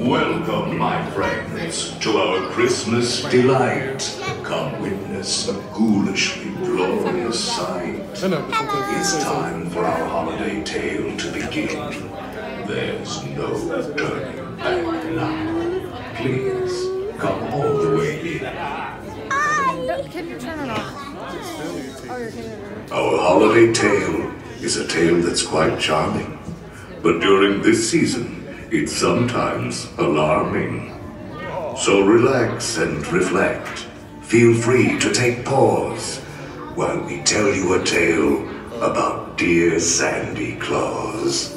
Welcome, my friends, to our Christmas delight. Come witness a ghoulishly glorious sight. It's time for our holiday tale to begin. There's no turning back now. Please, come all the way in. Can you turn it off? Our holiday tale is a tale that's quite charming, but during this season, it's sometimes alarming. So relax and reflect. Feel free to take pause while we tell you a tale about dear Sandy Claus.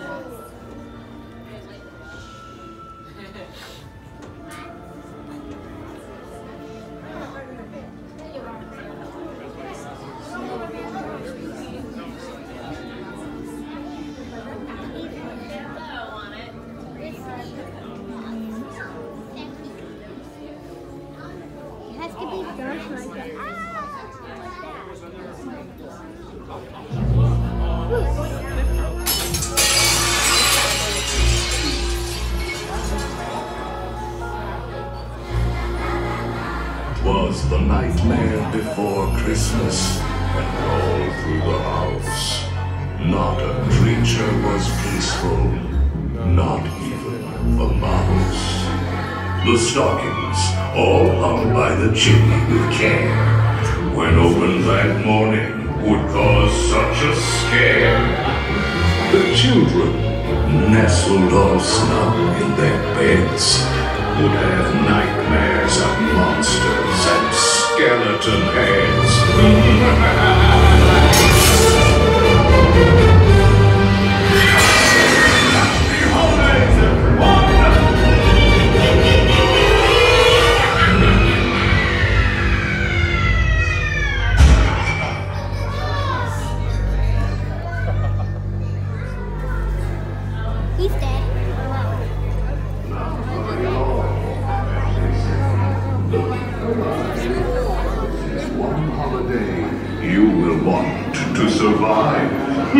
Was the nightmare before Christmas, and all through the house. Not a creature was peaceful, not even a mouse. The stockings, all hung by the chimney with care, when opened that morning, would cause such a scare. The children, nestled all snug in their beds, would have nightmares of monsters and skeleton heads. He's dead. One holiday you will want to survive.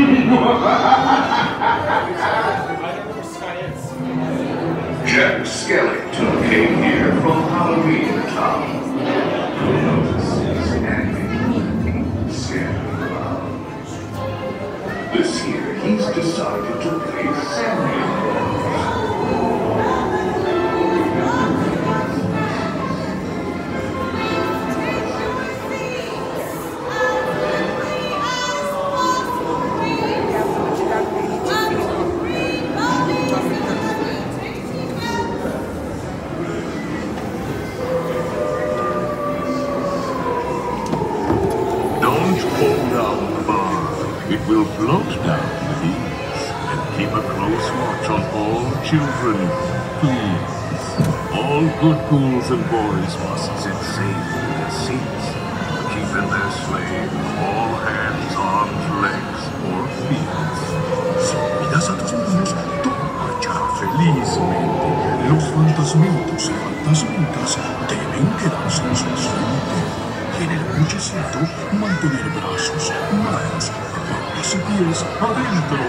Jack Skellington came here from Halloween Town. You'll notice his animated scattered around. This year he's decided to play Santa Claus. Pull down the bar. It will float down with ease. And keep a close watch on all children, please. All good ghouls and boys must sit safe in their seats. Keep in their sleigh all hands, arms, legs, or feet. Si miras a tus niños, todo marchará felizmente. Los fantasmitos y fantasmitas deben quedarse en su asiento. En el muchecito, mantener brazos, manos, piernas y pies adentro.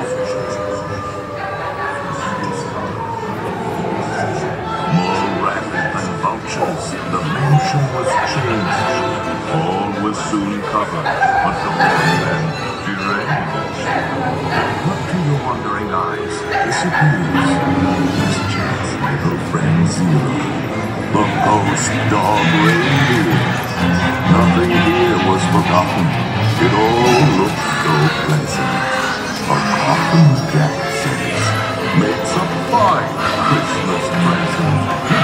More rapid than vultures, the mansion was changed. All was soon covered, but the wonderland deranged. What to your wondering eyes disappears. It's Jack's little friend Zero, the ghost dog reindeer. Nothing here was forgotten. It all looked so pleasant. A coffin, Jack says, makes a fine Christmas present.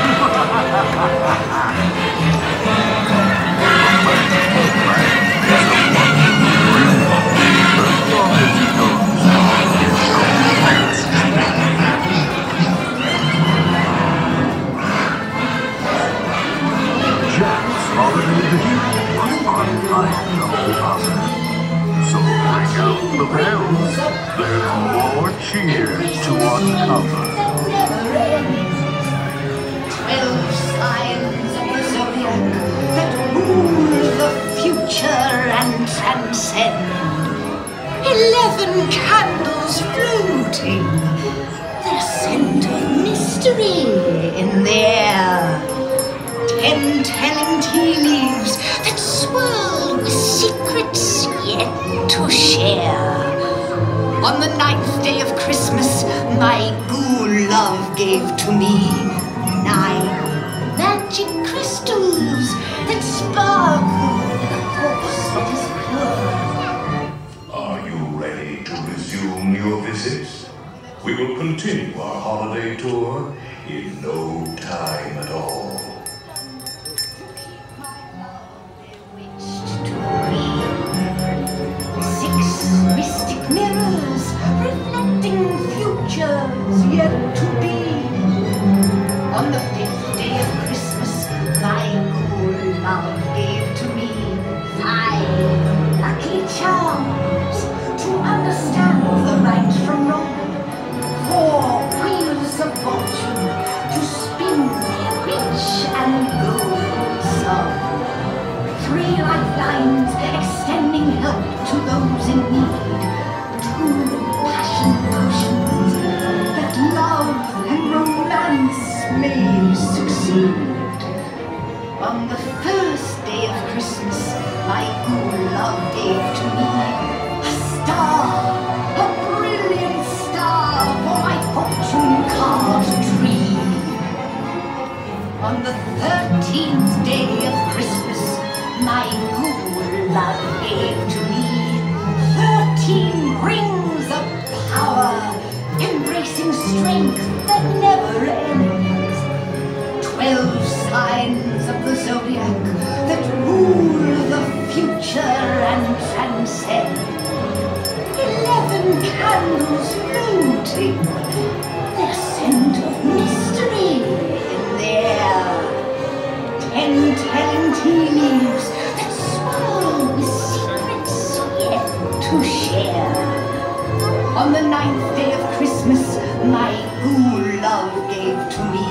Jack's holiday was unlike the whole other. So ring out the bells. There's more cheer to uncover. 12 signs of the zodiac that rule the future and transcend. 11 candles floating, the scent of mystery. pen-telling tea leaves that swirl with secrets yet to share. On the 9th day of Christmas, my ghoul love gave to me 9 magic crystals that sparkle with a force that is pure. Are you ready to resume your visit? We will continue our holiday tour in no time at all. Mystic mirrors reflecting futures yet to be. On the 5th day of Christmas, my ghoul love gave to me 5 lucky charms to understand the right from wrong. 4 wheels of fortune to spin their rich and golden song. 3 lifelines extending help to those in need. 2 passion potions that love and romance may succeed. On the 1st day of Christmas, my ghoul love gave to me a star, a brilliant star for my fortune card tree. On the 13th day of Christmas, my ghoul love gave to me 13 rings of power, embracing strength that never ends. 12 signs of the zodiac that rule the future and transcend. 11 candles floating, their scent of mystery in the air. 10 telling tea leaves that swirl with secrets yet to share. On the 9th day of Christmas, my ghoul love gave to me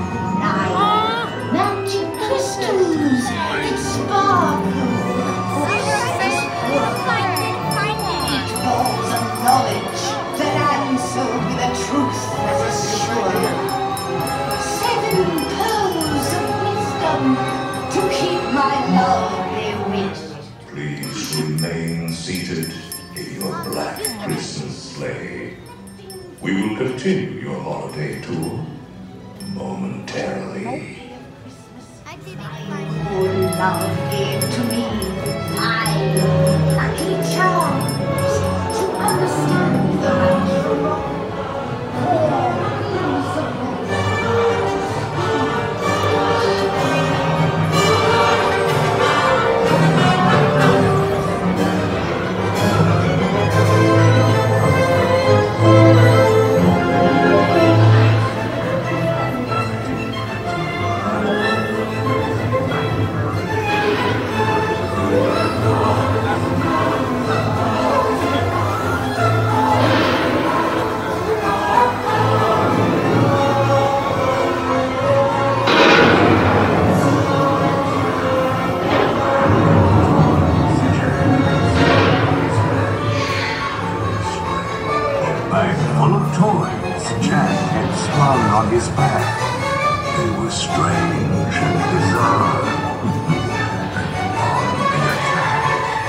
9 magic crystals that sparkle with a force as pure. 8 balls of knowledge that answer with a truth that is sure. 7 pearls of wisdom to keep my love bewitched. Please remain seated in your black Christmas sleigh. We will continue your holiday tour momentarily. Ghoul love gave to me 5 lucky charms to understand the right from wrong. 4 wheels of Full of toys, Jack had slung on his back. They were strange and bizarre. And on the attack.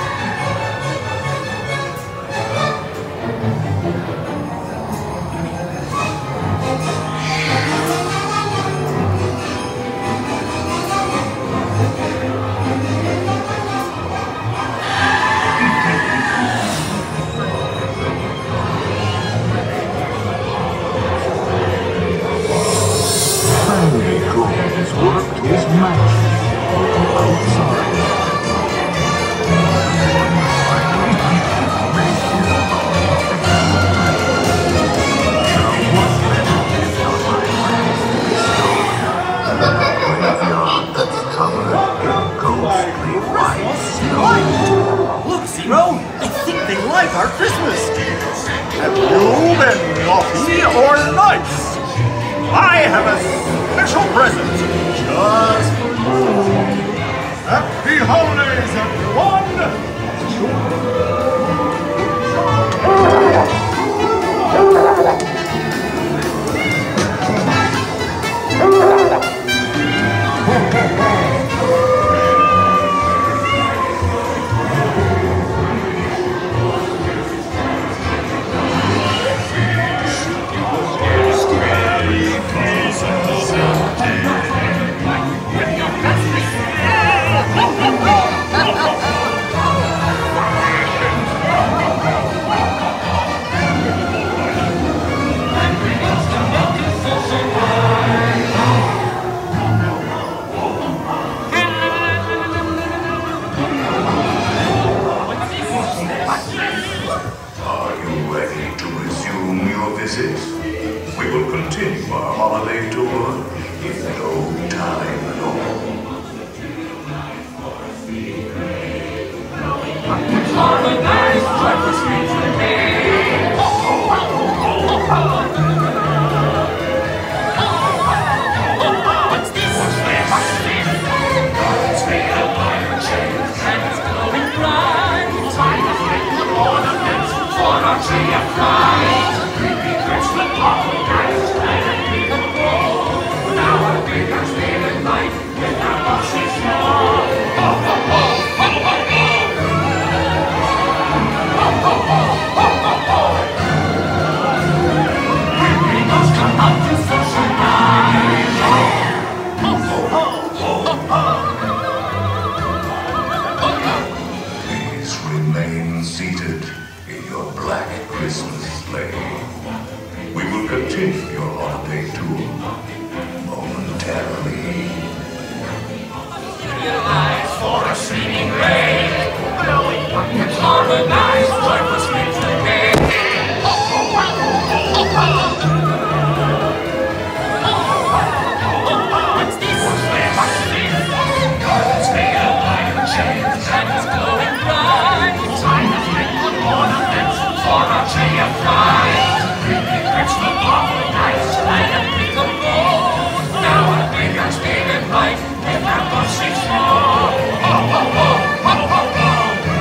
Worked his magic outside. Look, Zero! I think they like our Christmas! Have you been naughty or nice? I have a special present just for you! Happy holidays, everyone! Ho, ho, ho! in no time at all. What's this? God's made of iron chains, and it's glowing bright. Time to hit the ornaments for our tree of light. Creepy crits with awful knives, and a beat of gold. Now our fingers made in light with our boxes small. Ho ho ho, ho ho ho. Ho ho ho, ho ho ho. Criminals come out to socialize. Ho ho ho, ho ho ho. Please remain seated in your black Christmas sleigh. We will continue your holiday tour momentarily. Realize for a streaming ray, glowing buckets harmonize, joyful screams today. Ho ho ho, ho ho ho. Ho ho ho, ho ho. What's this? What's this? Gardens made of iron chains, and it's glowing bright. Time to hit the ornaments for our tree of light. Creepy crits with awful knives, and a beat of gold. Now our fingers made in light with our boxes small. Ho ho ho, ho ho ho.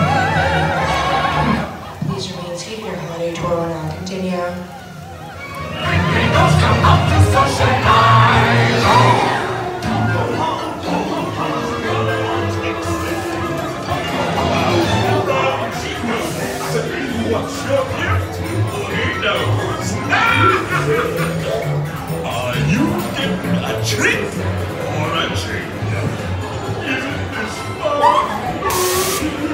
Please remain seated. Your holiday tour will now continue. Criminals come out to socialize. What's your gift? He knows. Are you getting a treat or a treat? Isn't this fun?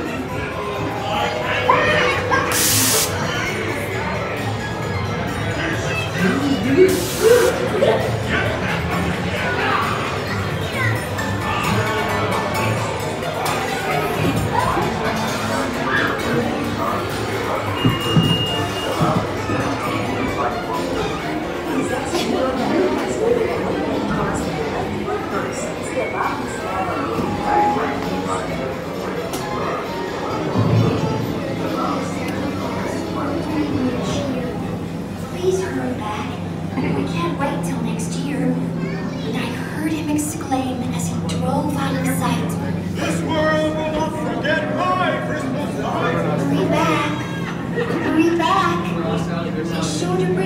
Please hurry back. We can't wait till next year. And I heard him exclaim as he drove out of sight. This world will not forget my Christmas light. Hurry back. Hurry back. Be sure to bring